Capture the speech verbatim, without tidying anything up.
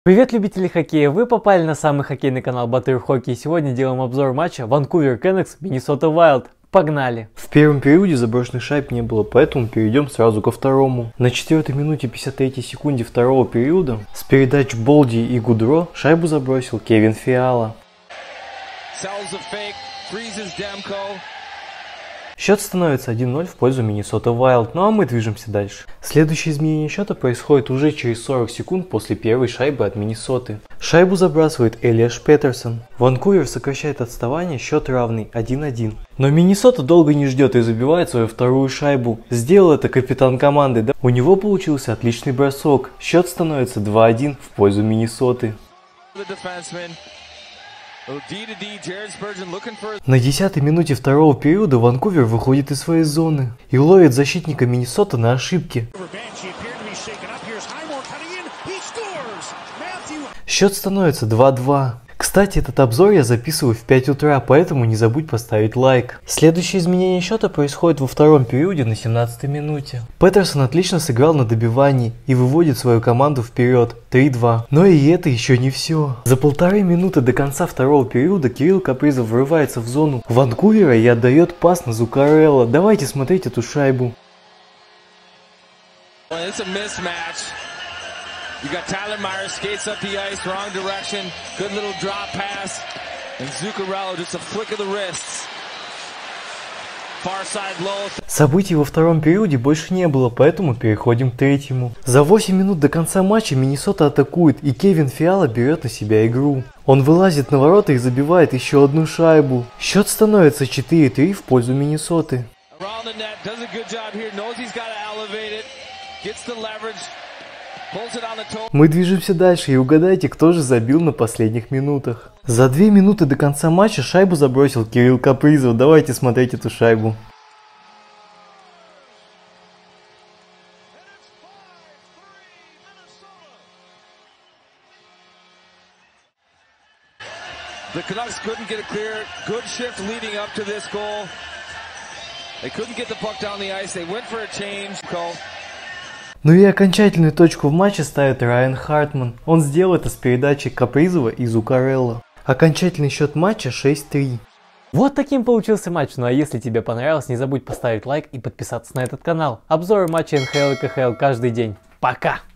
Привет, любители хоккея! Вы попали на самый хоккейный канал Батыр Хоккей. Сегодня делаем обзор матча Ванкувер Кеннекс Миннесота Вайлд. Погнали! В первом периоде заброшенных шайб не было, поэтому перейдем сразу ко второму. На четвёртой минуте пятьдесят третьей секунде второго периода с передач Болди и Гудро шайбу забросил Кевин Фиала. Счет становится один ноль в пользу Миннесота Вайлд, ну а мы движемся дальше. Следующее изменение счета происходит уже через сорок секунд после первой шайбы от Миннесоты. Шайбу забрасывает Элиаш Петерсон. Ванкувер сокращает отставание, счет равный один один. Но Миннесота долго не ждет и забивает свою вторую шайбу. Сделал это капитан команды, да? У него получился отличный бросок. Счет становится два один в пользу Миннесоты. На десятой минуте второго периода Ванкувер выходит из своей зоны и ловит защитника Миннесоты на ошибке. Счет становится два два. Кстати, этот обзор я записываю в пять утра, поэтому не забудь поставить лайк. Следующее изменение счета происходит во втором периоде на семнадцатой минуте. Петерсон отлично сыграл на добивании и выводит свою команду вперед три два. Но и это еще не все. За полторы минуты до конца второго периода Кирилл Капризов врывается в зону Ванкувера и отдает пас на Зуккарелло. Давайте смотреть эту шайбу. You got Tyler Myers skates up the ice, wrong direction, good little drop pass, and Zuccarello just a flick of the wrists. Far side low. Событий во втором периоде больше не было, поэтому переходим к третьему. За восемь минут до конца матча Миннесота атакует, и Кевин Фиала берет на себя игру. Он вылазит на ворота и забивает еще одну шайбу. Счет становится четыре три в пользу Миннесоты. Мы движемся дальше и угадайте, кто же забил на последних минутах. За две минуты до конца матча шайбу забросил Кирилл Капризов. Давайте смотреть эту шайбу. The Canucks couldn't get a clear. Good shift leading up to this goal. They couldn't get the puck down the ice. They went for a change. Ну и окончательную точку в матче ставит Райан Хартман. Он сделал это с передачей Капризова и Зуккарелло. Окончательный счет матча шесть три. Вот таким получился матч. Ну а если тебе понравилось, не забудь поставить лайк и подписаться на этот канал. Обзоры матча эн ха эл и ка ха эл каждый день. Пока!